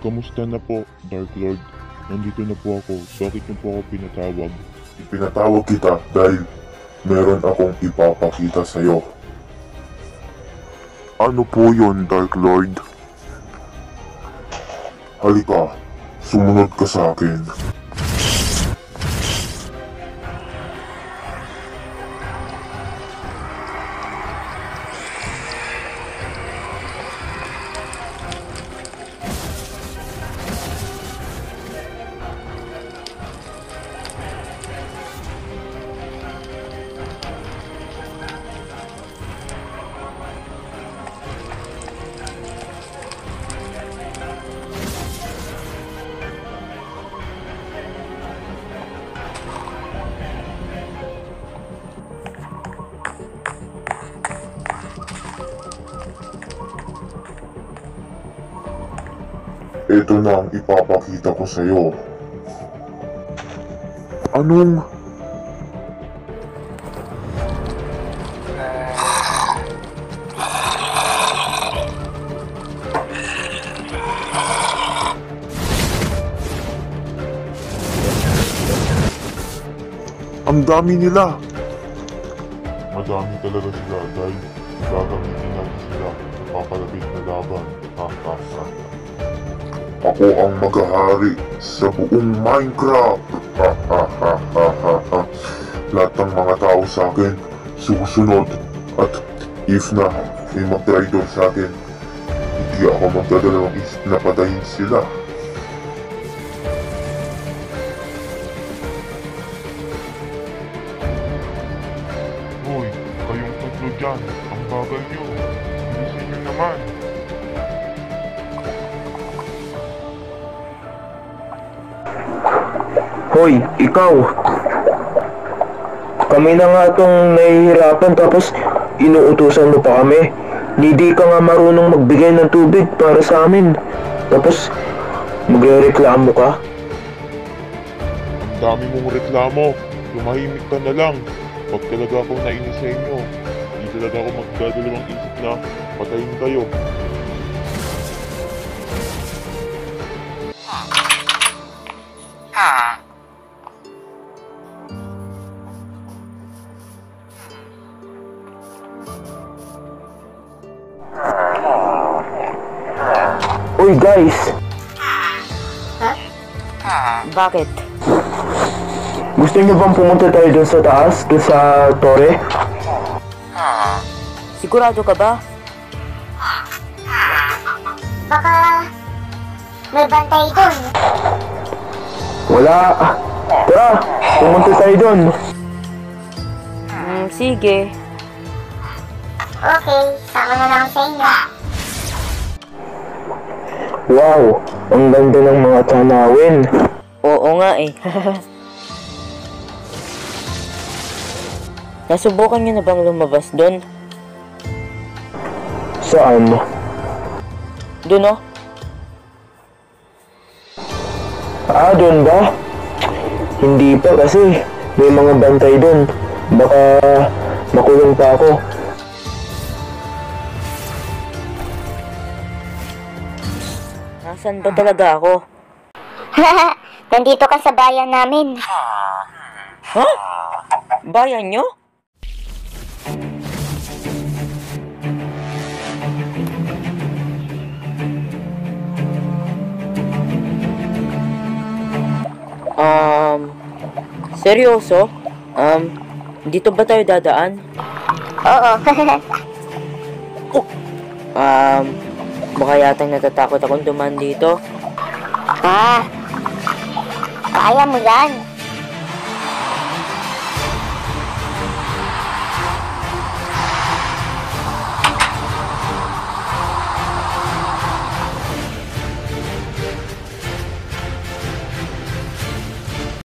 Kamusta na po, Dark Lord? Nandito na po ako. Bakit niyo po ako pinatawag? Ipinatawag kita dahil meron akong ipapakita sa'yo. Ano po yon, Dark Lord? Halika, sumunod ka sa akin. Ito na ang ipapakita ko sa'yo. Anong? Ang dami nila! Madami talaga sila dahil gagamitin natin sila sa papalapit na laban. Ako ang maghahari sa buong Minecraft. Lahat ng mga tao sa akin susunod, at if na may mag-traitor sa akin, hindi ako magdadalawang isip na patayin sila. Hoy, kayong tatlo dyan. Ang bagal nyo. Bilisin nyo naman. Hoy, ikaw! Kami na nga itong nahihirapan tapos inuutusan mo pa kami. Hindi ka nga marunong magbigay ng tubig para sa amin. Tapos magrereklamo ka? Ang dami mong reklamo. Tumahimik ka na lang. Pag talaga akong nainis sa inyo, hindi talaga ako magdadalawang isip na patayin kayo. Uy guys! Bakit? Gusto niyo bang pumunta tayo dun sa taas? Dun sa tore? Sigurado ka ba? Baka may bantay dun. Wala! Tara! Pumunta tayo dun! Sige. Okay, sama na lang sa inyo. Wow! Ang ganda ng mga tanawin! Oo nga eh. Nasubukan niyo na bang lumabas doon? Saan? Doon oh. Doon ba? Hindi pa kasi may mga bantay doon. Baka makulong pa ako. Nasaan ba talaga ako? Nandito ka sa bayan namin. Ha? Bayan nyo? Seryoso? Dito ba tayo dadaan? Oo. Baka yatang natatakot akong dumaan dito. Kaya mo yan.